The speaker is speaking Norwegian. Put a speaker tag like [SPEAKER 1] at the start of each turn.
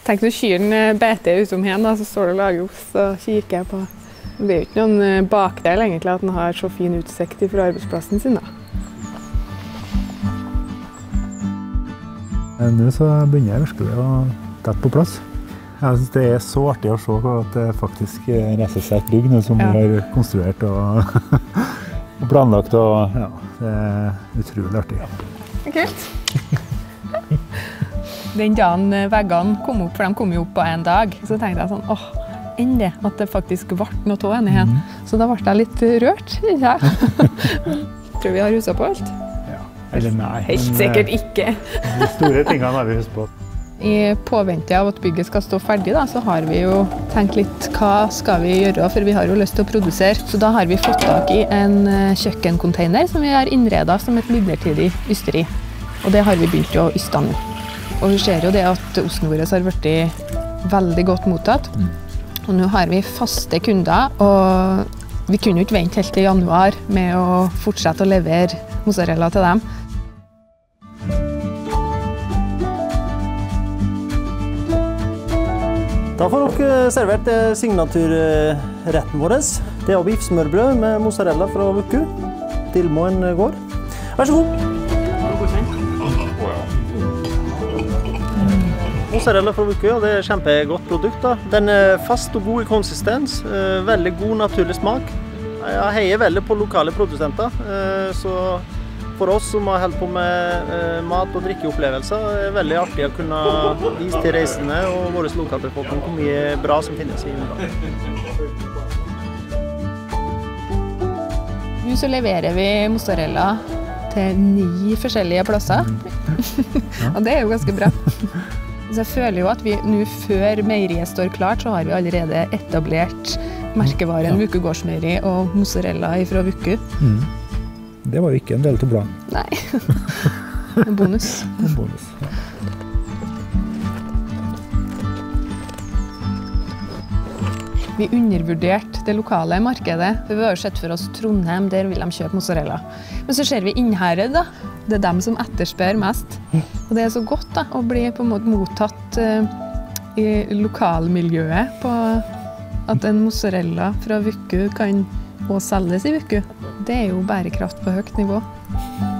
[SPEAKER 1] Tenk når kyrne beter utom hen, da, så står det og lager ost og kikker på. Det er jo ikke noen bakdel egentlig at den har så fin utsikt fra arbeidsplassen sin, da.
[SPEAKER 2] Nå så begynner jeg virkelig å dette på plass. Jeg synes det er så artig å se at det faktisk reiser seg et bygg som vi har konstruert og, og planlagt, og ja, det er utrolig artig.
[SPEAKER 1] Kult! Den dagen veggene kom opp, for de kom jo opp på en dag, så tenkte jeg sånn, enn det, at det faktisk ble noe av henne igjen. Så da ble jeg litt rørt, ikke jeg? Tror vi har huset på alt?
[SPEAKER 2] Ja, eller nei.
[SPEAKER 1] Helt sikkert ikke.
[SPEAKER 2] De store tingene har vi huset på.
[SPEAKER 1] I påvente av at bygget skal stå ferdig, da, så har vi jo tenkt litt hva skal vi gjøre, for vi har jo lyst til å produsere. Så da har vi fått tak i en kjøkkencontainer som vi har innredet som et midlertidig ysteri. Og det har vi begynt å yste nå. Og vi ser jo det at osten vår har blitt veldig godt mottatt. Og nå har vi faste kunder, og vi kunne jo ikke vente helt til januar med å fortsette å levere mozzarella til dem.
[SPEAKER 3] Da får dere servert signaturretten vår. Det er biffsmørbrød med mozzarella fra Vuku. Dilmoen gård. Vær så god. Mozzarella fra Vuku, det er et kjempegodt produkt. Den er fast og god i konsistens. Veldig god naturlig smak. Jeg heier veldig på lokale produsenter. Så for oss som har holdt på med mat- og drikkeopplevelser, er det veldig artig å kunne vise til reisende og våre lokalbefolkning hvor mye bra som finnes i Ungarn.
[SPEAKER 1] Nå så leverer vi mozzarella til 9 forskjellige plasser. Og det er jo ganske bra. Så jeg føler jo at vi nå før meieriet står klart, så har vi allerede etablert merkevaren Vuku gårdsmeieri og mozzarella fra Vuku.
[SPEAKER 2] Det var jo ikke en del til planen.
[SPEAKER 1] Nei, en bonus.
[SPEAKER 2] En bonus, ja.
[SPEAKER 1] Vi undervurderte det lokale markedet. Vi har jo sett for oss Trondheim, der vil de kjøpe mozzarella. Men så ser vi Innherred da. Det er dem som etterspør mest. Og det er så godt da, å bli på en måte mottatt i lokalmiljøet på at en mozzarella fra Vuku kan også selges i Vuku. Det er jo bærekraft på høyt nivå.